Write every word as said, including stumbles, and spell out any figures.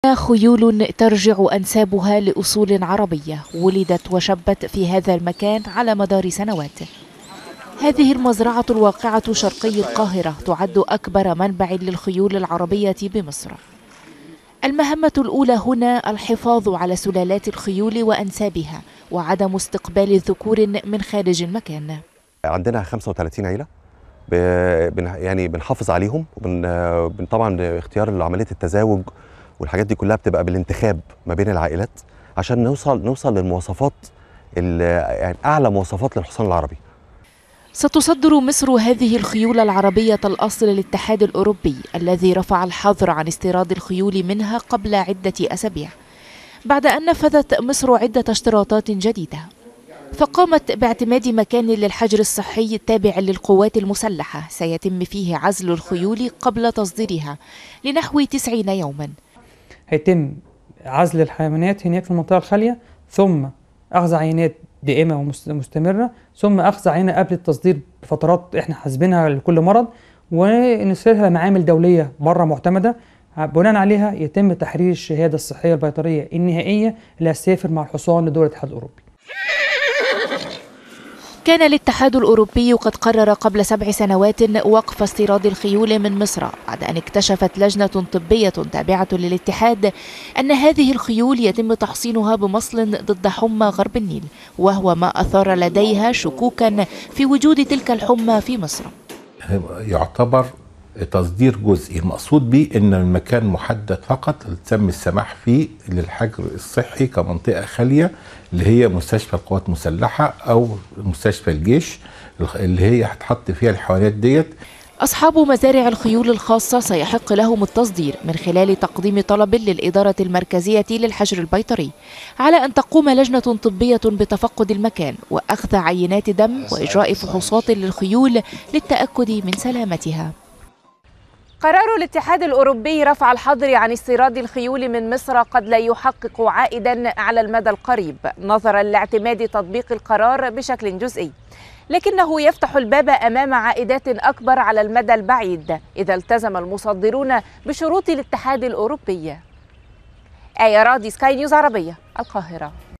خيول ترجع أنسابها لأصول عربية ولدت وشبت في هذا المكان على مدار سنوات. هذه المزرعة الواقعة شرقي القاهرة تعد أكبر منبع للخيول العربية بمصر. المهمة الأولى هنا الحفاظ على سلالات الخيول وأنسابها وعدم استقبال ذكور من خارج المكان. عندنا خمسة وثلاثين عيلة بن يعني بنحافظ عليهم، وبن طبعا اختيار عملية التزاوج والحاجات دي كلها بتبقى بالانتخاب ما بين العائلات عشان نوصل نوصل للمواصفات يعني أعلى مواصفات للحصان العربي. ستصدر مصر هذه الخيول العربية الأصل للاتحاد الأوروبي الذي رفع الحظر عن استيراد الخيول منها قبل عدة أسابيع، بعد أن نفذت مصر عدة اشتراطات جديدة. فقامت باعتماد مكان للحجر الصحي التابع للقوات المسلحة سيتم فيه عزل الخيول قبل تصديرها لنحو تسعين يوما. هيتم عزل الحيوانات هناك في المنطقة الخالية، ثم أخذ عينات دائمة ومستمرة، ثم أخذ عينة قبل التصدير بفترات إحنا حاسبينها لكل مرض، ونرسلها لمعامل دولية بره معتمدة. بناء عليها يتم تحرير الشهادة الصحية البيطرية النهائية اللي هتسافر مع الحصان لدول الاتحاد الأوروبي. كان الاتحاد الأوروبي قد قرر قبل سبع سنوات وقف استيراد الخيول من مصر بعد أن اكتشفت لجنة طبية تابعة للاتحاد أن هذه الخيول يتم تحصينها بمصل ضد حمى غرب النيل، وهو ما أثار لديها شكوكا في وجود تلك الحمى في مصر. يعتبر تصدير جزئي، المقصود به ان المكان محدد فقط تم السماح فيه للحجر الصحي كمنطقه خاليه، اللي هي مستشفى القوات المسلحه او مستشفى الجيش اللي هي هتحط فيها الحيوانات ديت. أصحاب مزارع الخيول الخاصة سيحق لهم التصدير من خلال تقديم طلب للإدارة المركزية للحجر البيطري على أن تقوم لجنة طبية بتفقد المكان وأخذ عينات دم وإجراء فحوصات للخيول للتأكد من سلامتها. قرار الاتحاد الأوروبي رفع الحظر عن استيراد الخيول من مصر قد لا يحقق عائدا على المدى القريب نظرا لاعتماد تطبيق القرار بشكل جزئي، لكنه يفتح الباب أمام عائدات أكبر على المدى البعيد إذا التزم المصدرون بشروط الاتحاد الأوروبي. آية راضي، سكاي نيوز عربية، القاهرة.